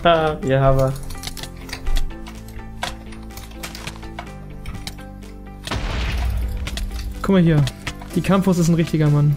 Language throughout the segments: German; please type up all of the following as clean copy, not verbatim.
Ja, aber. Guck mal hier. Die Campus ist ein richtiger Mann.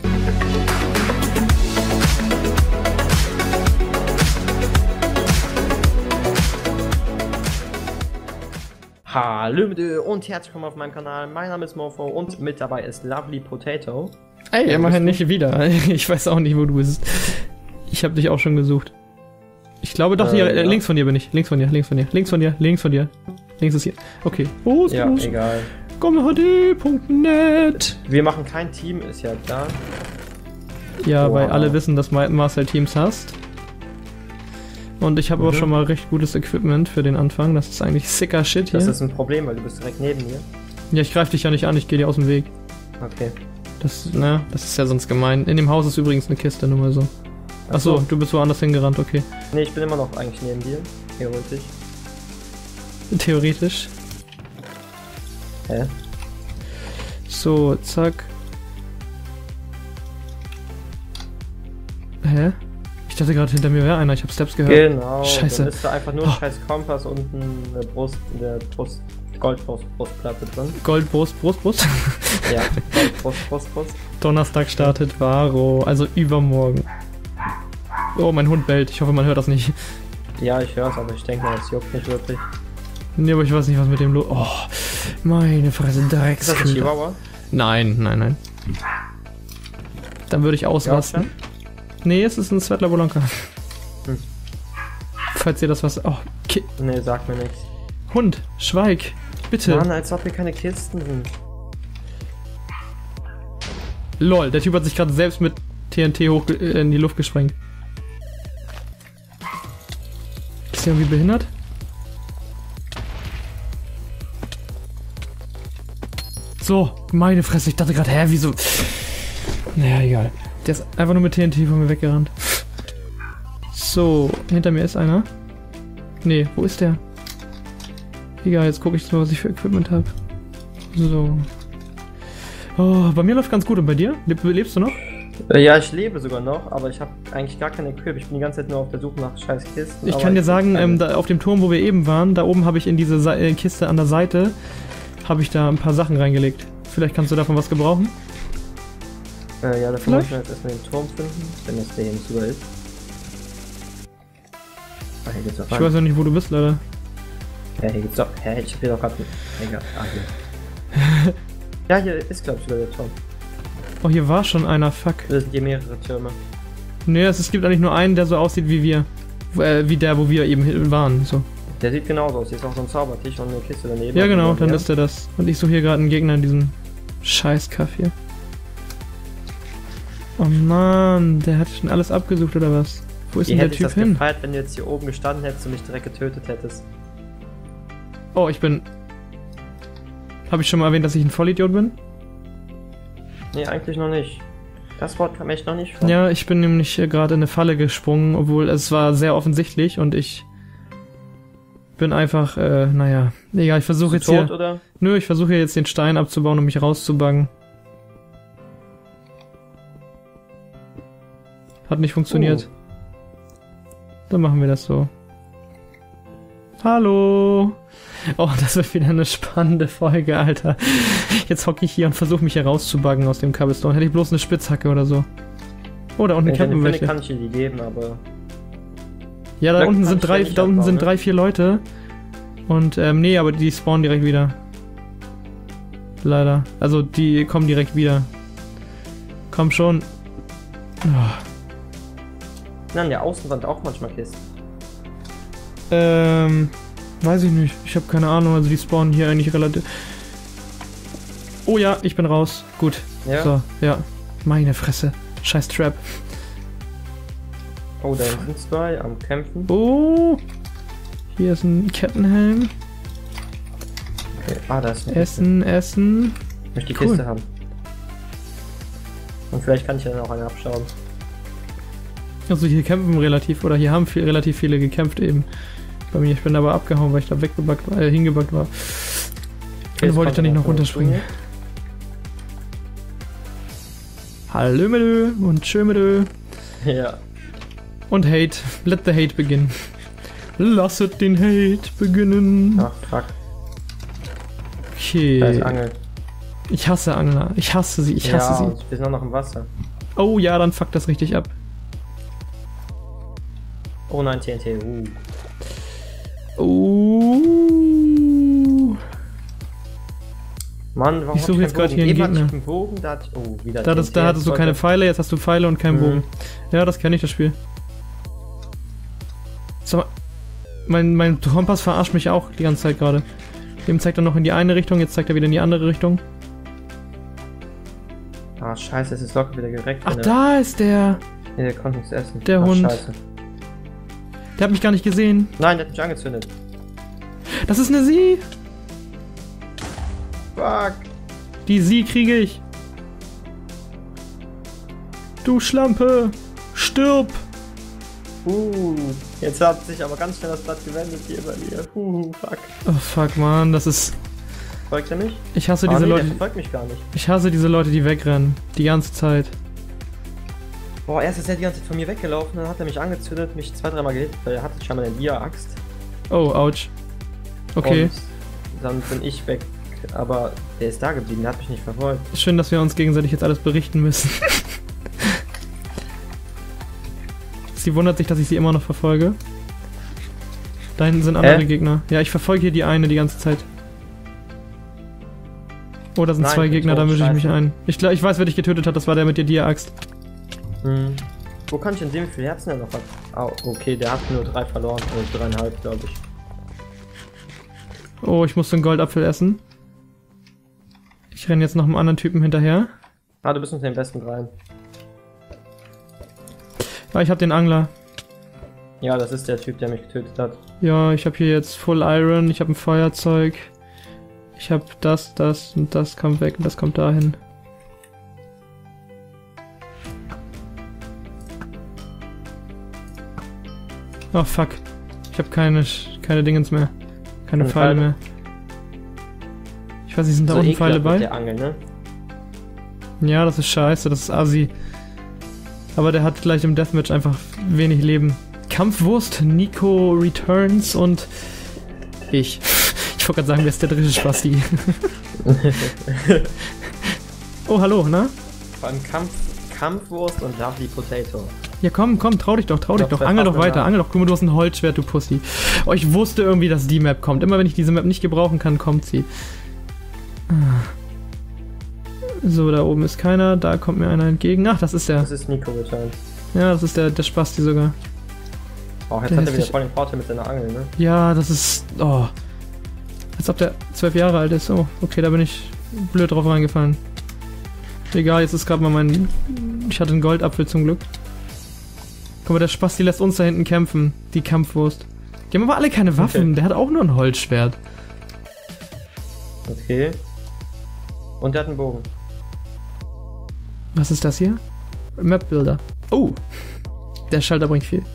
Hallo und herzlich willkommen auf meinem Kanal. Mein Name ist Mofo und mit dabei ist Lovely Potato. Ey, immerhin nicht wieder. Ich weiß auch nicht, wo du bist. Ich habe dich auch schon gesucht. Ich glaube doch, hier, ja. links von dir bin ich. Links von dir, links von dir, links von dir, links von dir. Links ist hier. Okay. Los, Ja, los. egal. Kommhd.net. Wir machen kein Team, ist ja klar. Ja, Wow. weil alle wissen, dass Marcel Teams hast. Und ich habe auch schon mal recht gutes Equipment für den Anfang. Das ist eigentlich sicker Shit hier. Das ist ein Problem, weil du bist direkt neben mir. Ja, ich greife dich ja nicht an, ich gehe dir aus dem Weg. Okay. Das ist ja sonst gemein. In dem Haus ist übrigens eine Kiste, nur mal so. Achso, du bist woanders hingerannt, okay. Nee, ich bin immer noch eigentlich neben dir. Theoretisch. Theoretisch. Hä? So, zack. Hä? Ich dachte gerade, hinter mir wäre einer, ich habe Steps gehört. Genau. Scheiße. Dann ist da einfach nur ein scheiß Kompass und eine Brust, in der Goldbrustplatte drin. Goldbrust. Ja, Goldbrust. Donnerstag startet Varo, also übermorgen. Oh, mein Hund bellt, ich hoffe, man hört das nicht. Ja, ich hör's, aber ich denke mal, es juckt nicht wirklich. Nee, aber ich weiß nicht, was mit dem los. Oh, meine Fresse, Ist das ein Dreckskühe. Chihuahua? Nein. Dann würde ich ausrasten. Ja, Nee, es ist ein Svetla Bolanka. Hm. Falls ihr das was... Oh, Nee, sag mir nichts. Hund, schweig. Bitte. Mann, als ob hier keine Kisten sind. Lol, der Typ hat sich gerade selbst mit TNT hoch in die Luft gesprengt. Ist der irgendwie behindert? So, meine Fresse, ich dachte gerade, hä, wieso? Naja, egal. Der ist einfach nur mit TNT von mir weggerannt. So, hinter mir ist einer. Nee, wo ist der? Egal, jetzt gucke ich mal, was ich für Equipment habe. So. Oh, bei mir läuft ganz gut. Und bei dir? Lebst du noch? Ja, ich lebe sogar noch, aber ich habe eigentlich gar keine Equip. Ich bin die ganze Zeit nur auf der Suche nach scheiß Kisten. Ich kann dir sagen, da auf dem Turm, wo wir eben waren, da oben habe ich in diese Kiste an der Seite, habe ich da ein paar Sachen reingelegt. Vielleicht kannst du davon was gebrauchen? Ja, dafür muss ich jetzt erstmal den Turm finden, wenn das der hier nicht sogar ist. Ah, hier geht's doch Ich rein. weiß ja nicht, wo du bist, leider. Ja, hier geht's doch. Hä, ich hab hier doch gerade... Egal, hier. Ja, hier ist, glaube ich, sogar der Turm. Oh, hier war schon einer, fuck. Das sind hier mehrere Türme. Nee, es gibt eigentlich nur einen, der so aussieht wie wir. Wie der, wo wir eben waren, so. Der sieht genauso aus. Hier ist auch so ein Zaubertisch und eine Kiste daneben. Ja, genau, dann ist der das. Und ich suche hier gerade einen Gegner in diesem Scheiß-Kaff hier. Oh Mann, der hat schon alles abgesucht, oder was? Wo ist denn der Typ hin? Gefeiert, wenn du jetzt hier oben gestanden hättest und mich direkt getötet hättest. Oh, ich bin... Habe ich schon mal erwähnt, dass ich ein Vollidiot bin? Nee, eigentlich noch nicht. Das Wort kam echt noch nicht vor. Ja, ich bin nämlich gerade in eine Falle gesprungen, obwohl es war sehr offensichtlich und ich bin einfach, naja, egal, ich versuche jetzt tot, hier... oder? Nö, ich versuche jetzt den Stein abzubauen, um mich rauszubuggen. Hat nicht funktioniert. Dann machen wir das so. Hallo! Oh, das wird wieder eine spannende Folge, Alter. Jetzt hocke ich hier und versuche mich herauszubuggen aus dem Cobblestone. Hätte ich bloß eine Spitzhacke oder so. Oh, da unten campen welche. Kann ich dir die geben, aber... Ja, da Vielleicht unten kann sind ich drei, ja nicht da unten abbauen, sind ne? 3-4 Leute. Und, nee, aber die spawnen direkt wieder. Leider. Also, die kommen direkt wieder. Komm schon. Oh. Na, an der Außenwand auch manchmal Kisten. Weiß ich nicht. Ich habe keine Ahnung. Also, die spawnen hier eigentlich relativ... Oh ja, ich bin raus. Gut. Ja? So, ja. Meine Fresse. Scheiß Trap. Oh, da sind zwei am Kämpfen. Oh. Hier ist ein Kettenhelm. Okay. Ah, da ist eine Essen. Ich möchte die Cool. Kiste haben. Und vielleicht kann ich ja dann auch eine abschauen. Also hier kämpfen relativ, oder hier haben relativ viele gekämpft eben. Bei mir, ich bin aber abgehauen, weil ich da hingebackt war. Dann wollte ich da nicht noch runterspringen. Hallömelö und Tschömelö. Ja. Und Hate. Let the hate begin. Lasset den Hate beginnen. Ach, fuck. Okay. Da ist Angel. Ich hasse Angler. Ich hasse sie. Ich hasse sie. Und wir sind noch im Wasser. Oh ja, dann fuckt das richtig ab. Oh nein, TNT. Mann, warum ich suche jetzt gerade hier einen Gegner. Einen Bogen, wieder da hattest du keine Pfeile, jetzt hast du Pfeile und keinen Bogen. Ja, das kenne ich, das Spiel. Sag mal, mein Kompass verarscht mich auch die ganze Zeit gerade. Eben zeigt er noch in die eine Richtung, jetzt zeigt er wieder in die andere Richtung. Ah, scheiße, es ist locker wieder gereckt. Ach, da ist der. Nee, der konnte nichts essen. Der Hund. Scheiße. Der hat mich gar nicht gesehen. Nein, der hat mich angezündet. Das ist eine Sie. Fuck. Die Sie kriege ich. Du Schlampe. Stirb. Jetzt hat sich aber ganz schnell das Blatt gewendet hier bei mir. Fuck. Oh fuck, man, das ist... Folgt er mich? Ich hasse diese Leute... Der verfolgt mich gar nicht. Ich hasse diese Leute, die wegrennen. Die ganze Zeit. Boah, erst ist er die ganze Zeit von mir weggelaufen, dann hat er mich angezündet, mich 2-3 Mal gehittet, weil er hatte scheinbar eine Dia-Axt. Oh, ouch. Okay. Und dann bin ich weg, aber der ist da geblieben, der hat mich nicht verfolgt. Schön, dass wir uns gegenseitig jetzt alles berichten müssen. Sie wundert sich, dass ich sie immer noch verfolge. Da hinten sind andere Gegner. Ja, ich verfolge hier die eine die ganze Zeit. Oh, da sind zwei Gegner, da mische ich mich ein. Ich weiß, wer dich getötet hat, das war der mit der Dia-Axt. Wo kann ich denn sehen, wie viele Herzen er noch hat? Oh, okay, der hat nur 3 verloren, oder 3,5, glaube ich. Oh, ich musste einen Goldapfel essen. Ich renne jetzt noch einem anderen Typen hinterher. Ah, du bist unter den besten 3. Ah, ich hab den Angler. Ja, das ist der Typ, der mich getötet hat. Ja, ich habe hier jetzt Full Iron, ich habe ein Feuerzeug. Ich habe das und das kommt weg und das kommt dahin. Oh fuck. Ich habe keine Dingens mehr. Keine Pfeile mehr. Ich weiß nicht, sind da unten Pfeile bei? Der Angel, ne? Ja, das ist scheiße, das ist assi. Aber der hat gleich im Deathmatch einfach wenig Leben. Kampfwurst, Nico Returns und ich. Ich wollte gerade sagen, wer ist der dritte Spasti? Oh, hallo, na? Vor allem Kampfwurst und Lovely Potato. Ja, komm, trau dich doch. Angel doch weiter, angel doch. Guck mal, du hast ein Holzschwert, du Pussy. Oh, ich wusste irgendwie, dass die Map kommt. Immer wenn ich diese Map nicht gebrauchen kann, kommt sie. So, da oben ist keiner, da kommt mir einer entgegen. Ach, das ist der. Das ist Nico Returns. Ja, das ist der Spasti sogar. Oh, jetzt hat er wieder voll den Vorteil mit seiner Angel, ne? Ja, das ist... Oh. Als ob der 12 Jahre alt ist. Oh, okay, da bin ich blöd drauf reingefallen. Egal, jetzt ist gerade mal mein... Ich hatte einen Goldapfel zum Glück. Guck mal, der Spasti lässt uns da hinten kämpfen. Die Kampfwurst. Die haben aber alle keine Waffen. Okay. Der hat auch nur ein Holzschwert. Okay. Und der hat einen Bogen. Was ist das hier? Map Builder. Oh! Der Schalter bringt viel.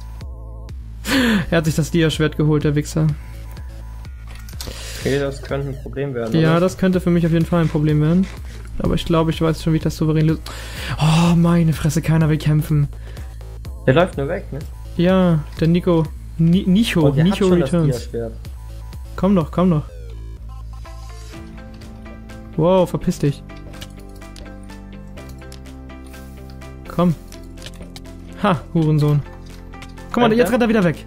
Er hat sich das Dia-Schwert geholt, der Wichser. Okay, das könnte ein Problem werden. Ja, oder? Das könnte für mich auf jeden Fall ein Problem werden. Aber ich glaube, ich weiß schon, wie ich das souverän löse. Oh, meine Fresse, keiner will kämpfen. Der läuft nur weg, ne? Ja, der Nico. Nico Returns. Komm doch. Wow, verpiss dich. Komm. Ha, Hurensohn. Guck mal, jetzt rennt er wieder weg.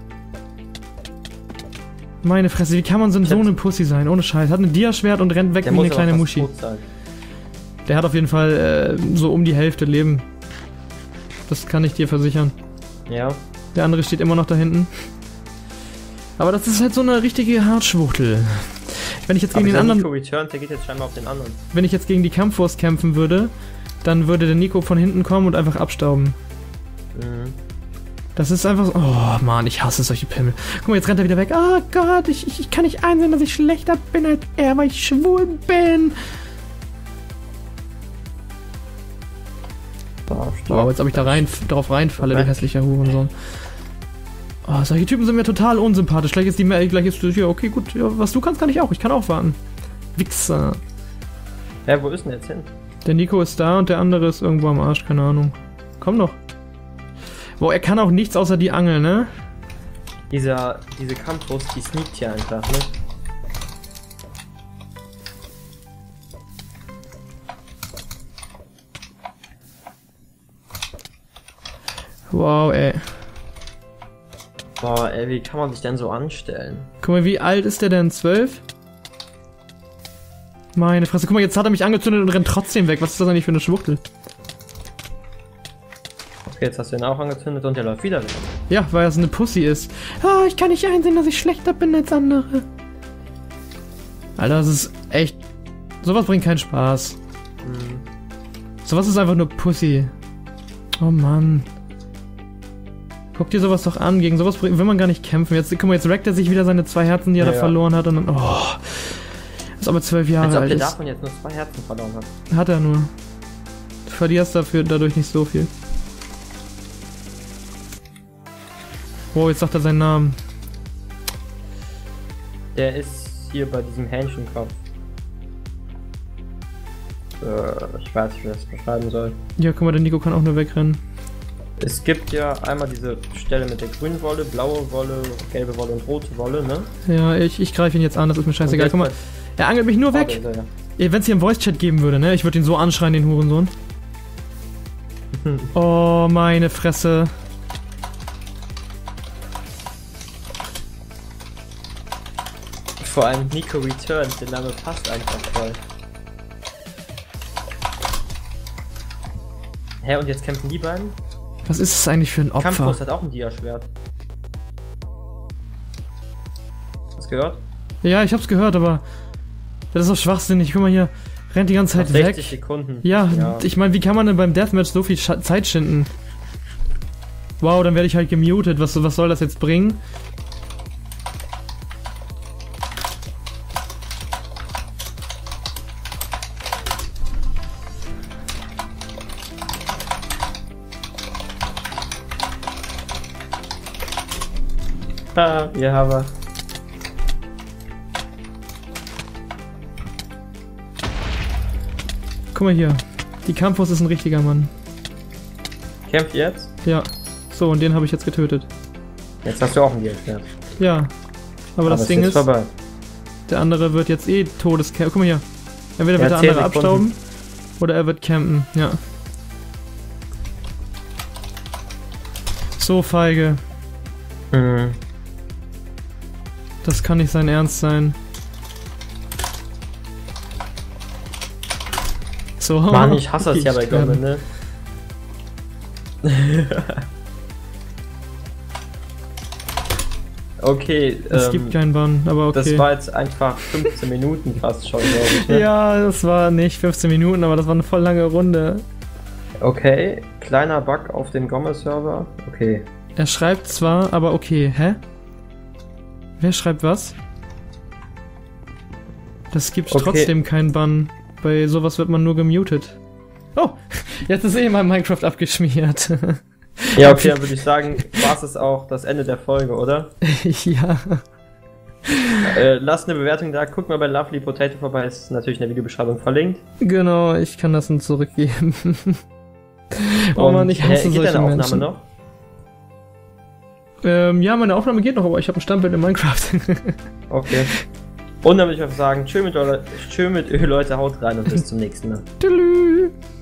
Meine Fresse, wie kann man so eine Pussy sein? Ohne Scheiß. Hat ein Dia-Schwert und rennt weg wie eine kleine Muschi. Der hat auf jeden Fall so um die Hälfte Leben. Das kann ich dir versichern. Ja. Der andere steht immer noch da hinten. Aber das ist halt so eine richtige Hartschwuchtel. Wenn ich jetzt gegen den anderen... Nico Returns, der geht jetzt scheinbar auf den anderen. Wenn ich jetzt gegen die Kampfwurst kämpfen würde, dann würde der Nico von hinten kommen und einfach abstauben. Das ist einfach so... Oh Mann, ich hasse solche Pimmel. Guck mal, jetzt rennt er wieder weg. Oh Gott, ich kann nicht einsehen, dass ich schlechter bin als er, weil ich schwul bin. Wow, als ob ich da drauf reinfalle, du hässlicher Hurensohn. Oh, solche Typen sind mir total unsympathisch. Gleich ist ja, okay, gut. Ja, was du kannst, kann ich auch. Ich kann auch warten. Wichser. Ja, wo ist denn jetzt hin? Der Nico ist da und der andere ist irgendwo am Arsch, keine Ahnung. Komm doch. Boah, er kann auch nichts außer die Angel, ne? Diese Campus, die sneakt hier einfach, ne? Wow, ey. Boah, ey, wie kann man sich denn so anstellen? Guck mal, wie alt ist der denn? 12? Meine Fresse, guck mal, jetzt hat er mich angezündet und rennt trotzdem weg. Was ist das eigentlich für eine Schwuchtel? Okay, jetzt hast du ihn auch angezündet und der läuft wieder weg. Ja, weil er so eine Pussy ist. Ah, ich kann nicht einsehen, dass ich schlechter bin als andere. Alter, das ist echt... Sowas bringt keinen Spaß. Sowas ist einfach nur Pussy. Oh Mann. Guck dir sowas doch an. Gegen sowas will man gar nicht kämpfen. Jetzt, guck mal, jetzt rackt er sich wieder seine 2 Herzen, die er da verloren hat. Und dann... Oh. Ist aber 12 Jahre alt. Als ob der davon jetzt nur 2 Herzen verloren hat. Hat er nur. Du verlierst dadurch nicht so viel. Wow, jetzt sagt er seinen Namen. Der ist hier bei diesem Hähnchenkopf. Ich weiß nicht, wie ich das beschreiben soll. Ja, guck mal, der Nico kann auch nur wegrennen. Es gibt ja einmal diese Stelle mit der grünen Wolle, blaue Wolle, gelbe Wolle und rote Wolle, ne? Ja, ich greife ihn jetzt an, das ist mir scheißegal. Guck mal, er angelt mich nur weg. Wenn es hier einen Voice-Chat geben würde, ne? Ich würde ihn so anschreien, den Hurensohn. Oh, meine Fresse. Vor allem Nico Returns, der Name passt einfach voll. Hä, und jetzt kämpfen die beiden? Was ist das eigentlich für ein Opfer? Campus hat auch ein Dia-Schwert. Hast du gehört? Ja, ich hab's gehört, aber das ist doch schwachsinnig. Guck mal hier, rennt die ganze Zeit weg. 60 Sekunden. Ja, ich meine, wie kann man denn beim Deathmatch so viel Zeit schinden? Wow, dann werde ich halt gemutet. Was soll das jetzt bringen? Ja, aber. Guck mal hier. Die Campus ist ein richtiger Mann. Kämpft jetzt? Ja. So, und den habe ich jetzt getötet. Jetzt hast du auch ein Dia-Schwert. Ja. Aber das Ding ist, vorbei. der andere wird jetzt eh Todescampen. Guck mal hier. Entweder wird der andere abstauben oder er wird campen. Ja. So feige. Mhm. Das kann nicht sein Ernst sein. So. Mann, ich hasse das ja bei Gomme, ne? Okay, es gibt keinen Bann, aber okay. Das war jetzt einfach 15 Minuten fast schon, glaube ich. Ne? Ja, das war nicht 15 Minuten, aber das war eine voll lange Runde. Okay, kleiner Bug auf dem Gomme-Server. Okay. Er schreibt zwar, aber okay. Hä? Wer schreibt was? Das gibt trotzdem keinen Bann. Bei sowas wird man nur gemutet. Oh, jetzt ist eh mein Minecraft abgeschmiert. Ja, okay, dann würde ich sagen, war es auch das Ende der Folge, oder? Ja. Lasst eine Bewertung da, guckt mal bei Lovely Potato vorbei, ist natürlich in der Videobeschreibung verlinkt. Genau, ich kann das dann zurückgeben. Oh Mann, ich hasse geht solche deine Aufnahme Menschen. noch? Ja, meine Aufnahme geht noch, aber ich habe ein Standbild in Minecraft. Okay. Und dann würde ich einfach sagen, tschö mit Leute, haut rein und bis zum nächsten Mal. Tschüss.